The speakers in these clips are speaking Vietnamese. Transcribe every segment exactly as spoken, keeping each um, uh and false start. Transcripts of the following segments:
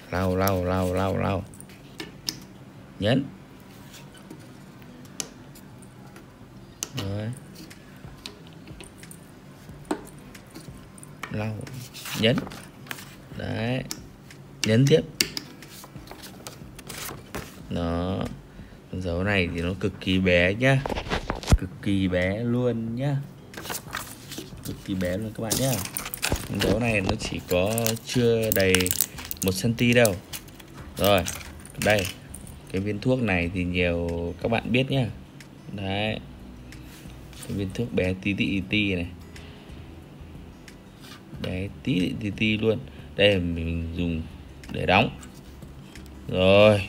lau lau lau lau lau, nhấn. Rồi. Lau, nhấn. Đấy, nhấn tiếp. Nó con dấu này thì nó cực kỳ bé nhá, cực kỳ bé luôn nhá, cực kỳ bé luôn các bạn nhá. Con dấu này nó chỉ có chưa đầy một xăng-ti-mét đâu. Rồi, đây cái viên thuốc này thì nhiều các bạn biết nhá. Đấy, cái viên thuốc bé tí tị tí này, bé tí tị tí luôn. Đây là mình dùng để đóng. Rồi,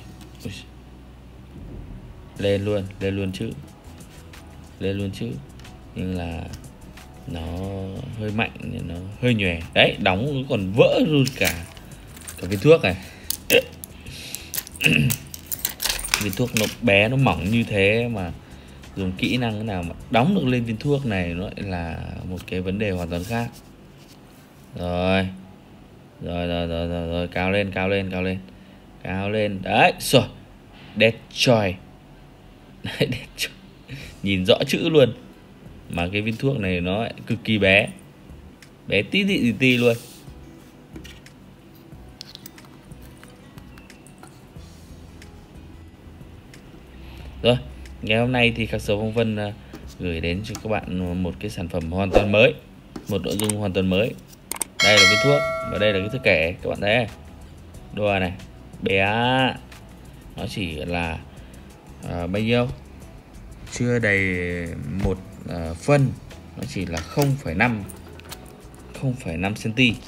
lên luôn, lên luôn chữ, lên luôn chữ, nhưng là nó hơi mạnh, nó hơi nhòe. Đấy, đóng nó còn vỡ luôn cả cả viên thuốc này. Viên thuốc nó bé, nó mỏng như thế mà dùng kỹ năng thế nào mà đóng được lên viên thuốc này, nó lại là một cái vấn đề hoàn toàn khác. Rồi rồi rồi rồi rồi, rồi. Cao lên, cao lên, cao lên, cao lên. Đấy, rồi, Destroy. Đấy, Destroy. Nhìn rõ chữ luôn, mà cái viên thuốc này nó lại cực kỳ bé, bé tí tị tí tí luôn. Rồi, ngày hôm nay thì khắc dấu phong vân uh, gửi đến cho các bạn một cái sản phẩm hoàn toàn mới, một nội dung hoàn toàn mới. Đây là cái thuốc và đây là cái thước kẻ, các bạn thấy đùa này, bé, nó chỉ là uh, bao nhiêu, chưa đầy một uh, phân, nó chỉ là không phẩy năm xăng-ti-mét.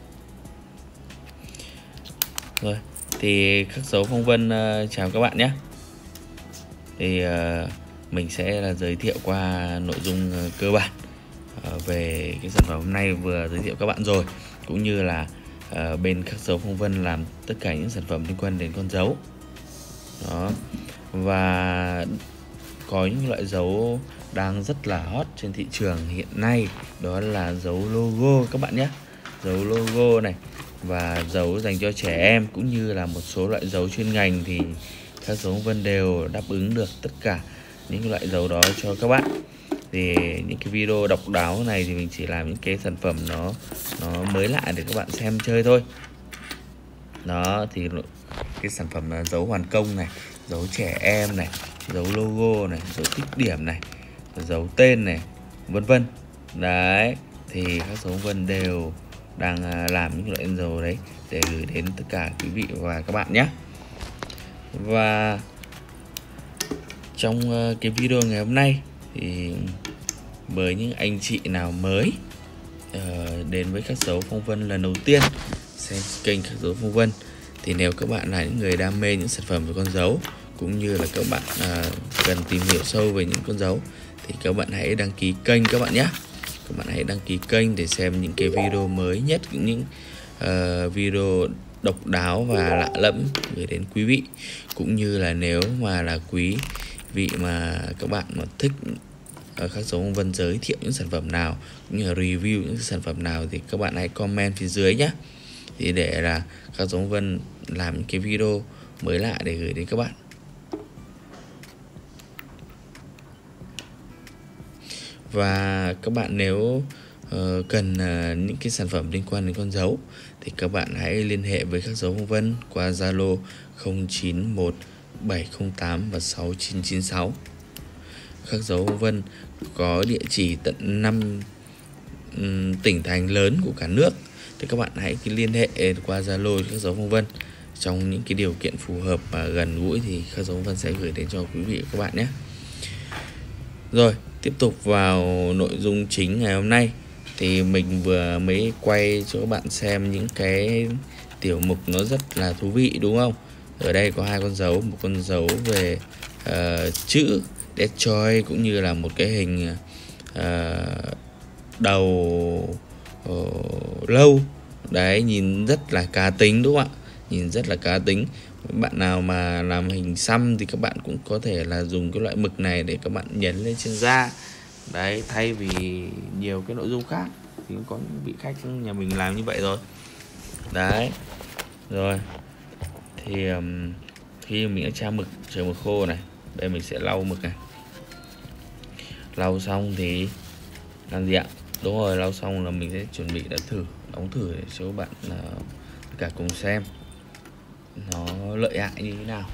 Rồi thì khắc dấu phong vân uh, chào các bạn nhé. Thì uh, mình sẽ là giới thiệu qua nội dung uh, cơ bản uh, về cái sản phẩm hôm nay vừa giới thiệu các bạn rồi, cũng như là uh, bên khắc dấu phong vân làm tất cả những sản phẩm liên quan đến con dấu đó. Và có những loại dấu đang rất là hot trên thị trường hiện nay, đó là dấu logo các bạn nhé, dấu logo này và dấu dành cho trẻ em, cũng như là một số loại dấu chuyên ngành thì khắc dấu phong vân đều đáp ứng được tất cả những loại dấu đó cho các bạn. Thì những cái video độc đáo này thì mình chỉ làm những cái sản phẩm nó nó mới lạ để các bạn xem chơi thôi. Đó thì cái sản phẩm là dấu hoàn công này, dấu trẻ em này, dấu logo này, dấu tích điểm này, dấu tên này, vân vân. Đấy, thì khắc dấu phong vân đều đang làm những loại dấu đấy để gửi đến tất cả quý vị và các bạn nhé. Và trong cái video ngày hôm nay thì với những anh chị nào mới uh, đến với khắc dấu phong vân lần đầu tiên xem kênh khắc dấu phong vân, thì nếu các bạn là những người đam mê những sản phẩm về con dấu, cũng như là các bạn uh, cần tìm hiểu sâu về những con dấu, thì các bạn hãy đăng ký kênh các bạn nhé. Các bạn hãy đăng ký kênh để xem những cái video mới nhất, những uh, video độc đáo và lạ lẫm gửi đến quý vị. Cũng như là nếu mà là quý vị mà các bạn mà thích ở khắc dấu phong vân giới thiệu những sản phẩm nào, cũng như là review những sản phẩm nào, thì các bạn hãy comment phía dưới nhé, thì để là khắc dấu phong vân làm những cái video mới lạ để gửi đến các bạn. Và các bạn nếu uh, cần uh, những cái sản phẩm liên quan đến con dấu thì các bạn hãy liên hệ với khắc dấu phong vân qua Zalo không chín một bảy không tám và sáu chín chín sáu. Khắc dấu phong vân có địa chỉ tận năm um, tỉnh thành lớn của cả nước, thì các bạn hãy liên hệ qua Zalo khắc dấu phong vân. Trong những cái điều kiện phù hợp và gần gũi thì khắc dấu phong vân sẽ gửi đến cho quý vị và các bạn nhé. Rồi, tiếp tục vào nội dung chính ngày hôm nay, thì mình vừa mới quay cho các bạn xem những cái tiểu mục nó rất là thú vị, đúng không? Ở đây có hai con dấu, một con dấu về uh, chữ Destroy, cũng như là một cái hình uh, đầu uh, lâu. Đấy, nhìn rất là cá tính, đúng không ạ? Nhìn rất là cá tính. Bạn nào mà làm hình xăm thì các bạn cũng có thể là dùng cái loại mực này để các bạn nhấn lên trên da. Đấy, thay vì nhiều cái nội dung khác thì cũng có những vị khách nhà mình làm như vậy rồi. Đấy. Rồi, Thì um, khi mình đã tra mực, chờ mực khô này, đây mình sẽ lau mực này. Lau xong thì làm gì ạ? Đúng rồi, lau xong là mình sẽ chuẩn bị đã thử, đóng thử để cho các bạn uh, cả cùng xem nó lợi hại như thế nào.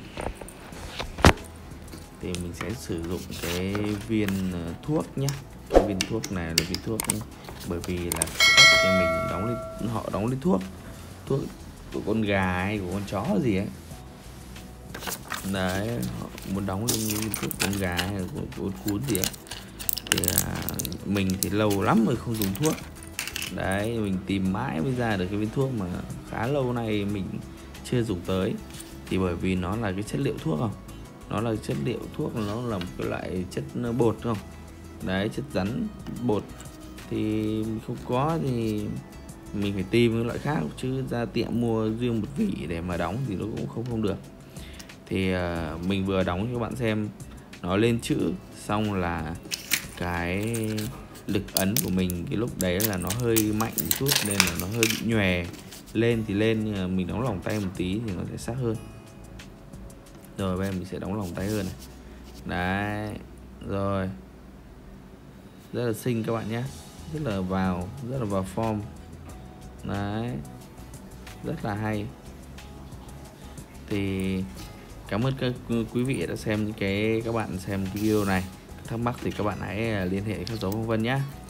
Thì mình sẽ sử dụng cái viên uh, thuốc nhé. Cái viên thuốc này là viên thuốc nhé. Bởi vì là thì mình đóng lên, họ đóng lên thuốc thuốc của con gà hay của con chó gì ấy. Đấy, họ muốn đóng lên thuốc con gà hay là của con cún gì ấy. Thì à, mình thì lâu lắm rồi không dùng thuốc. Đấy, mình tìm mãi mới ra được cái viên thuốc mà khá lâu nay mình chưa dùng tới. Thì bởi vì nó là cái chất liệu thuốc không? Nó là chất liệu thuốc, nó là một cái loại chất bột không? Đấy, chất rắn bột. Thì mình không có thì mình phải tìm cái loại khác, chứ ra tiệm mua riêng một vỉ để mà đóng thì nó cũng không không được. Thì uh, mình vừa đóng cho các bạn xem nó lên chữ xong là cái lực ấn của mình cái lúc đấy là nó hơi mạnh một chút nên là nó hơi bị nhòe. Lên thì lên nhưng mà mình đóng lòng tay một tí thì nó sẽ sắc hơn. Rồi bây giờ mình sẽ đóng lòng tay hơn này. Đấy. Rồi. Rất là xinh các bạn nhé. Rất là vào, rất là vào form. Đấy. Rất là hay. Thì cảm ơn các quý vị đã xem những cái các bạn xem cái video này. Thắc mắc thì các bạn hãy liên hệ khắc dấu phong vân nhé.